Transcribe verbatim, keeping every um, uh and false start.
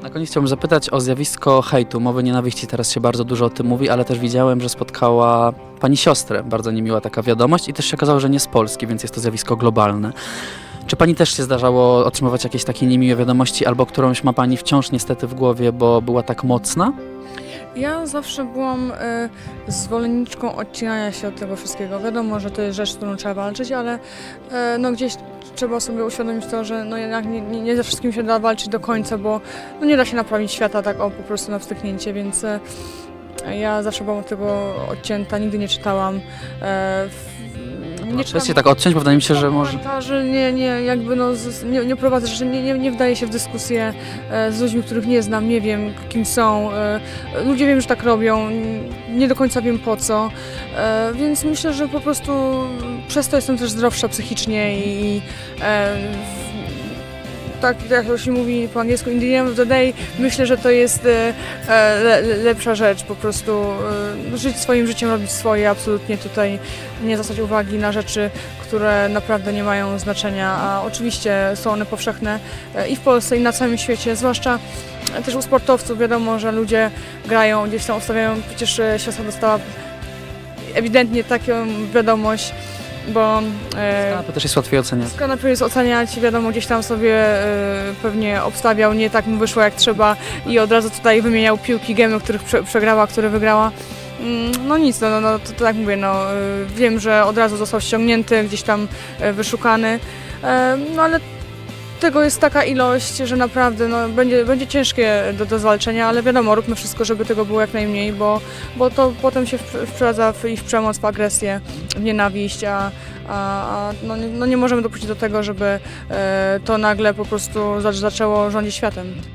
Na koniec chciałbym zapytać o zjawisko hejtu, mowy nienawiści. Teraz się bardzo dużo o tym mówi, ale też widziałem, że spotkała pani siostrę. Bardzo niemiła taka wiadomość i też się okazało, że nie z Polski, więc jest to zjawisko globalne. Czy pani też się zdarzało otrzymywać jakieś takie niemiłe wiadomości, albo którąś ma pani wciąż niestety w głowie, bo była tak mocna? Ja zawsze byłam y, zwolenniczką odcinania się od tego wszystkiego. Wiadomo, że to jest rzecz, z którą trzeba walczyć, ale y, no gdzieś trzeba sobie uświadomić to, że no jednak nie, nie, nie ze wszystkim się da walczyć do końca, bo no nie da się naprawić świata tak o po prostu na wstyknięcie, więc y, ja zawsze byłam od tego odcięta, nigdy nie czytałam. Y, Nie trzeba się tak odciąć, bo wydaje mi się, że może... Komentarzy nie, nie, jakby no, nie, nie prowadzę, że nie, nie, nie wdaję się w dyskusję e, z ludźmi, których nie znam, nie wiem kim są. E, ludzie wiem, że tak robią, nie do końca wiem po co, e, więc myślę, że po prostu przez to jestem też zdrowsza psychicznie i e, tak jak to się mówi po angielsku, in the end of the day, myślę, że to jest e, le, lepsza rzecz, po prostu e, żyć swoim życiem, robić swoje, absolutnie tutaj nie zwracać uwagi na rzeczy, które naprawdę nie mają znaczenia, a oczywiście są one powszechne e, i w Polsce, i na całym świecie, zwłaszcza też u sportowców. Wiadomo, że ludzie grają, gdzieś tam ustawiają, przecież e, siostra dostała ewidentnie taką wiadomość, bo z kanapy też jest łatwiej oceniać. Z kanapy jest oceniać, wiadomo, gdzieś tam sobie y, pewnie obstawiał, nie tak mu wyszło jak trzeba i od razu tutaj wymieniał piłki, gemy, których prze, przegrała, które wygrała. Mm, no nic, no, no, no to, to tak mówię, no, y, wiem, że od razu został ściągnięty, gdzieś tam y, wyszukany, y, no ale tego jest taka ilość, że naprawdę no, będzie, będzie ciężkie do, do zwalczenia, ale wiadomo, róbmy wszystko, żeby tego było jak najmniej, bo, bo to potem się wprowadza w ich przemoc, w agresję, w nienawiść, a, a, a no, no nie możemy dopuścić do tego, żeby e, to nagle po prostu zaczęło rządzić światem.